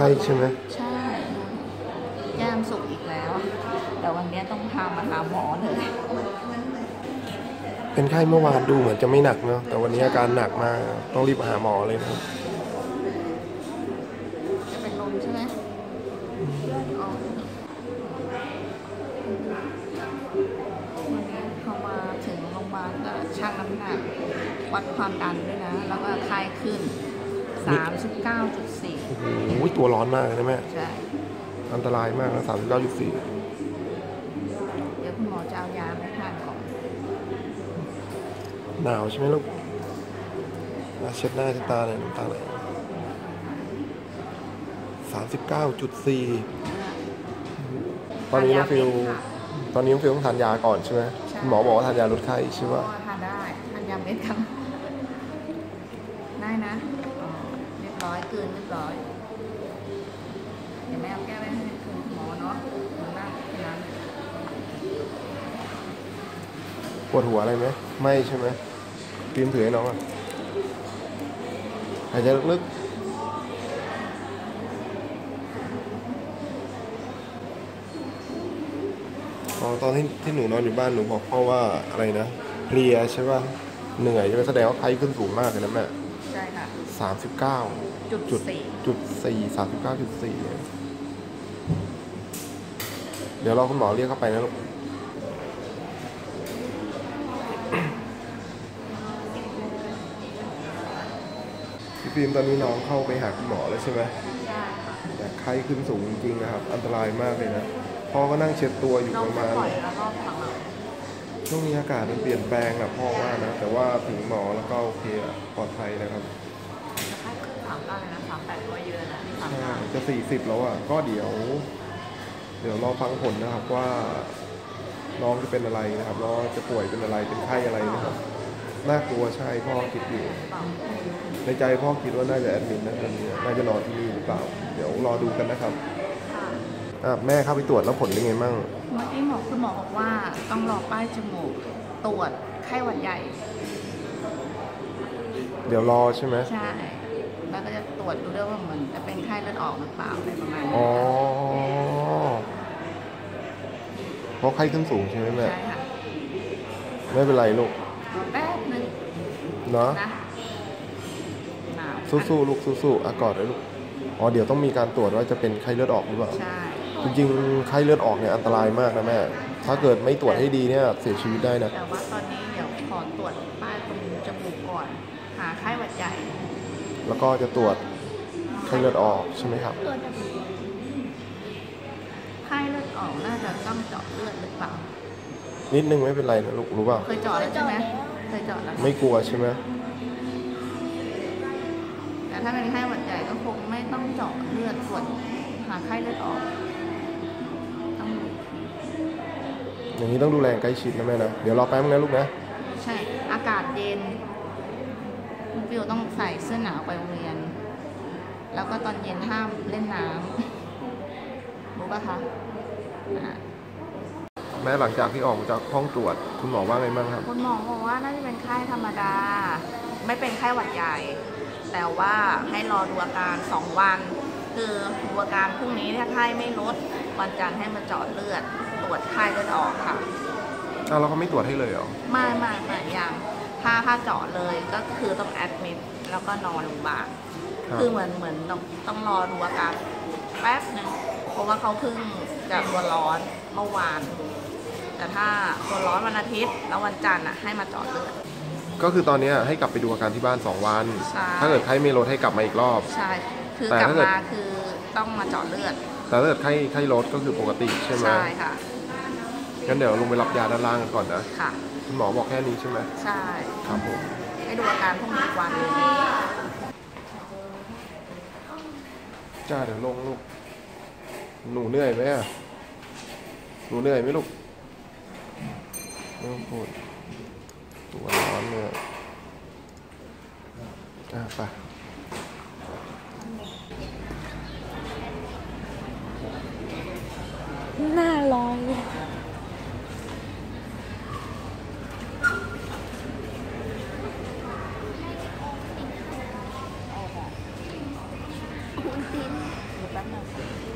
ข้ใช่ไหมใช่แก้มสุกอีกแล้วแต่วันนี้ต้องพามาหาหมอเลยเป็นไข้เมื่อวานดูเหมือนจะไม่หนักเนาะแต่วันนี้อาการหนักมากต้องรีบหาหมอเลยนะครับจะเป็นลมใช่ไหมวันนี้เขามาถึงโรงพยาบาลก็ชั่งน้ำหนักวัดความดันด้วยนะแล้วก็ไข้ขึ้น 39.4 โอ้โหตัวร้อนมากเลยนะแม่ใช่อันตรายมากนะ39.4 เดี๋ยวคุณหมอจะเอายาให้ทานก่อนหนาวใช่ไหมลูกเช็ดหน้าเช็ดตาเลยน้ำตาไหล39.4ตอนนี้น้องฟิลต้องทานยาก่อนใช่ไหมหมอบอกว่าทานยาลดไข้ใช่ไหมทานได้ทานยาเม็ดครับได้นะเรียบร้อยเกินเรียบร้อยเดี๋ยวแม่เอาแก้วไปให้คุณหมอเนาะนั่งนั้นปวดหัวอะไรไหมไม่ใช่ไหมฟิล์มถือให้น้องอ่ะหายใจลึกๆตอนที่หนูนอนอยู่บ้านหนูบอกพ่อว่าอะไรนะเพลียใช่ป่ะเหนื่อยจะแสดงว่าไข้ขึ้นสูงมากเลยนะแม่ใช่ค่ะ 39.4 เดี๋ยวรอคุณหมอเรียกเข้าไปนะลูกพี่ฟิล์มตอนนี้น้องเข้าไปหาคุณหมอแล้วใช่ไหมใช่ค่ะแต่ไข้ขึ้นสูงจริงๆนะครับอันตรายมากเลยนะพ่อก็นั่งเช็ดตัวอยู่ประมาณช่วงนี้อากาศมันเปลี่ยนแปลงนะพ่อว่านะแต่ว่าถึงหมอแล้วก็โอเคปลอดภัยนะครับไข้ขึ้น39เลยนะ38ก็เยอะนะใช่จะ40แล้วอ่ะก็เดี๋ยวรอฟังผลนะครับว่าน้องจะเป็นอะไรนะครับน้องจะป่วยเป็นอะไรเป็นไข้อะไรนะครับน่ากลัวใช่พ่อคิดอยู่ในใจพ่อคิดว่าน่าจะแอดมิทนะตอนนี้น่าจะนอนที่นี่หรือเปล่าเดี๋ยวรอดูกันนะครับแม่เข้าไปตรวจแล้วผลเป็นไงมั่งเมื่อกี้คุณหมอบอกว่าต้องรอป้ายจมูกตรวจไข้หวัดใหญ่เดี๋ยวรอใช่ไหมใช่แล้วก็จะตรวจดูด้วยว่ามันจะเป็นไข้เลือดออกหรือเปล่าอะไรประมาณนี้อ๋อเพราะไข้ขึ้นสูงใช่ไหมแม่ใช่ค่ะไม่เป็นไรลูกแป๊บนึงเนาะสู้ๆลูกสู้ๆกอดเลยลูกอ๋อเดี๋ยวต้องมีการตรวจว่าจะเป็นไข้เลือดออกหรือเปล่าใช่จริงๆไข้เลือดออกเนี่ยอันตรายมากนะแม่ถ้าเกิดไม่ตรวจให้ดีเนี่ยเสียชีวิตได้นะแต่ว่าตอนนี้เดี๋ยวขอตรวจป้ายตรงจมูกก่อนหาไข้หวัดใหญ่แล้วก็จะตรวจไข้เลือดออกใช่ไหมครับไข้เลือดออกน่าจะต้องเจาะเลือดหรือเปล่านิดนึงไม่เป็นไรนะลูกรู้เปล่าเคยเจาะแล้วใช่ไหมเคยเจาะแล้วไม่กลัวใช่ไหมแต่ถ้าเป็นไข้หวัดใหญ่ก็คงไม่ต้องเจาะเลือดตรวจหาไข้เลือดออกต้องอย่างนี้ต้องดูแลใกล้ชิดนะแม่นะเดี๋ยวรอแป๊บนึงนะลูกนะใช่อากาศเย็นคุณฟิวต้องใส่เสื้อหนาวไปโรงเรียนแล้วก็ตอนเย็นห้ามเล่นน้ำรู้ป่ะคะแม่หลังจากที่ออกจากห้องตรวจคุณหมอว่าไงบ้างครับคุณหมอบอกว่าน่าจะเป็นไข้ธรรมดาไม่เป็นไข้หวัดใหญ่แต่ว่าให้รอดูอาการ2 วันคือดูอาการพรุ่งนี้ถ้าไข้ไม่ลดวันจันทร์ให้มาเจาะเลือดตรวจไข้เลือดออกค่ะเราก็ไม่ตรวจให้เลยเหรอไม่อย่างถ้าเจาะเลยก็คือต้องแอดมิทแล้วก็นอนโรงพยาบาลคือเหมือนต้องรอดูอาการแป๊บนึงเพราะว่าเขาเพิ่งจะตัวร้อนเมื่อวานแต่ถ้าตัวร้อนวันอาทิตย์แล้ววันจันทร์ให้มาเจาะเลือดก็คือตอนนี้ให้กลับไปดูอาการที่บ้าน2 วันถ้าเกิดไข้ไม่ลดให้กลับมาอีกรอบใช่คือกลับมาคือต้องมาเจาะเลือดแต่ถ้าเกิดไข้ลดก็คือปกติใช่ไหมใช่ค่ะงั้นเดี๋ยวลงไปรับยาด้านล่างกันก่อนนะค่ะคุณหมอบอกแค่นี้ใช่ไหมใช่ครับผมให้ดูอาการพรุ่งนี้วันจ้าเดี๋ยวลงลูกหนูเหนื่อยไหมหนูเหนื่อยไหมลูกไม่ต้องพูดตัวร้อนเลยไปหน้าร้อนเลยแป๊บป๊บหนึง